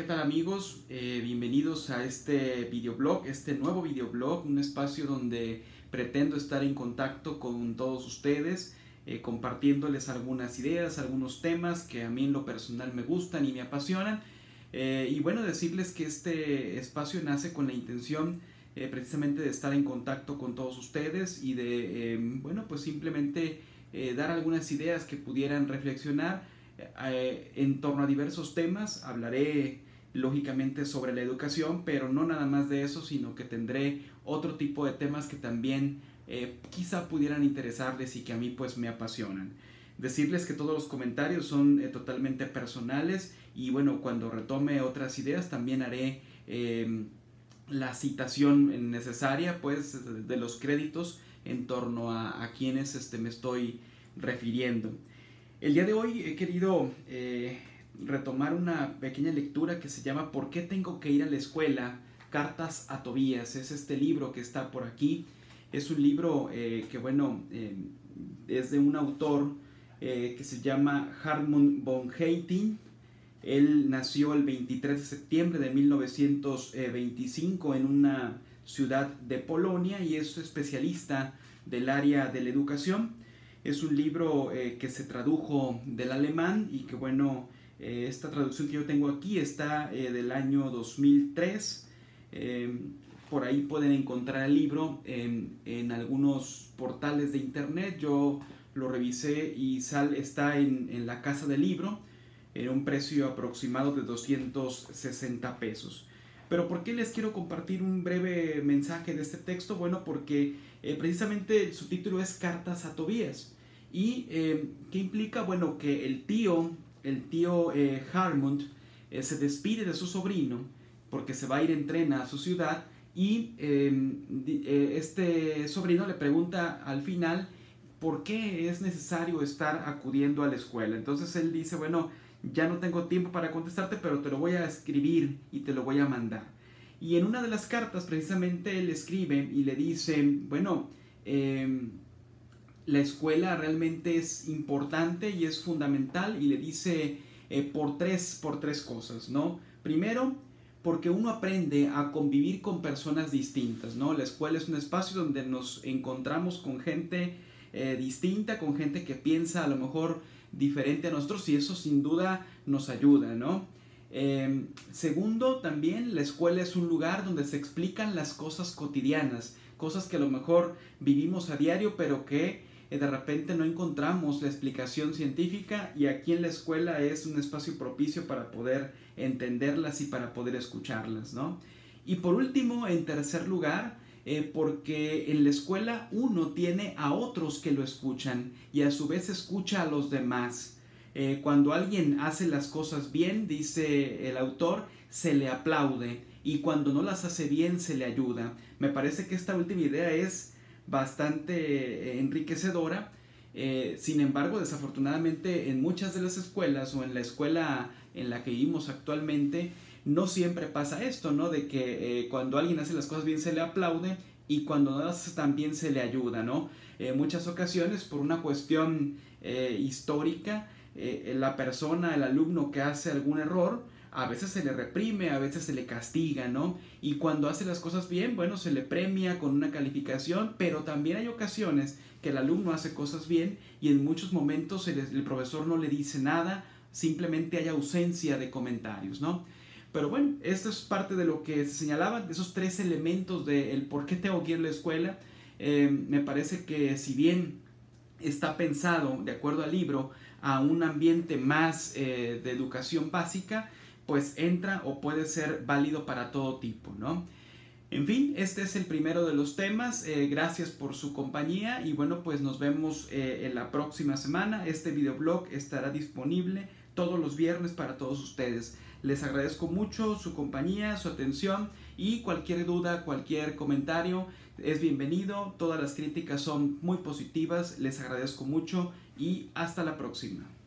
¿qué tal amigos? Bienvenidos a este videoblog, este nuevo videoblog, un espacio donde pretendo estar en contacto con todos ustedes, compartiéndoles algunas ideas, algunos temas que a mí en lo personal me gustan y me apasionan. Y bueno, decirles que este espacio nace con la intención precisamente de estar en contacto con todos ustedes y de, bueno, pues simplemente dar algunas ideas que pudieran reflexionar en torno a diversos temas. Hablaré lógicamente sobre la educación, pero no nada más de eso, sino que tendré otro tipo de temas que también quizá pudieran interesarles y que a mí pues me apasionan. Decirles que todos los comentarios son totalmente personales y bueno, cuando retome otras ideas también haré la citación necesaria pues de los créditos en torno a quienes me estoy refiriendo. El día de hoy he querido retomar una pequeña lectura que se llama ¿Por qué tengo que ir a la escuela? Cartas a Tobías. Es este libro que está por aquí. Es un libro que bueno, es de un autor que se llama Hartmut von Haytien. Él nació el 23 de septiembre de 1925 en una ciudad de Polonia y es especialista del área de la educación. Es un libro que se tradujo del alemán y que bueno, esta traducción que yo tengo aquí está del año 2003. Por ahí pueden encontrar el libro en algunos portales de internet. Yo lo revisé y está en la casa del libro en un precio aproximado de 260 pesos. Pero ¿por qué les quiero compartir un breve mensaje de este texto? Bueno, porque precisamente su título es Cartas a Tobías. ¿Y qué implica? Bueno, que el tío Hartmut se despide de su sobrino porque se va a ir en tren a su ciudad y este sobrino le pregunta al final por qué es necesario estar acudiendo a la escuela. Entonces él dice, bueno, ya no tengo tiempo para contestarte, pero te lo voy a escribir y te lo voy a mandar. Y en una de las cartas precisamente él escribe y le dice, bueno, la escuela realmente es importante y es fundamental, y le dice por tres cosas, ¿no? Primero, porque uno aprende a convivir con personas distintas, ¿no? La escuela es un espacio donde nos encontramos con gente distinta, con gente que piensa a lo mejor diferente a nosotros, y eso sin duda nos ayuda, ¿no? Segundo, también la escuela es un lugar donde se explican las cosas cotidianas, cosas que a lo mejor vivimos a diario, pero que de repente no encontramos la explicación científica, y aquí en la escuela es un espacio propicio para poder entenderlas y para poder escucharlas, ¿no? Y por último, en tercer lugar, porque en la escuela uno tiene a otros que lo escuchan y a su vez escucha a los demás. Cuando alguien hace las cosas bien, dice el autor, se le aplaude, y cuando no las hace bien se le ayuda. Me parece que esta última idea es bastante enriquecedora. Sin embargo, desafortunadamente en muchas de las escuelas o en la escuela en la que vivimos actualmente no siempre pasa esto, ¿no? De que cuando alguien hace las cosas bien se le aplaude y cuando no las hace tan bien se le ayuda, ¿no? En muchas ocasiones, por una cuestión histórica, la persona, el alumno que hace algún error, a veces se le reprime, a veces se le castiga, ¿no? Y cuando hace las cosas bien, bueno, se le premia con una calificación, pero también hay ocasiones que el alumno hace cosas bien y en muchos momentos el profesor no le dice nada, simplemente hay ausencia de comentarios, ¿no? Pero bueno, esto es parte de lo que se señalaba, de esos tres elementos del por qué tengo que ir a la escuela. Me parece que si bien está pensado, de acuerdo al libro, a un ambiente más de educación básica, pues entra o puede ser válido para todo tipo, ¿no? En fin, este es el primero de los temas. Gracias por su compañía y bueno, pues nos vemos en la próxima semana. Este videoblog estará disponible todos los viernes para todos ustedes. Les agradezco mucho su compañía, su atención, y cualquier duda, cualquier comentario es bienvenido. Todas las críticas son muy positivas. Les agradezco mucho y hasta la próxima.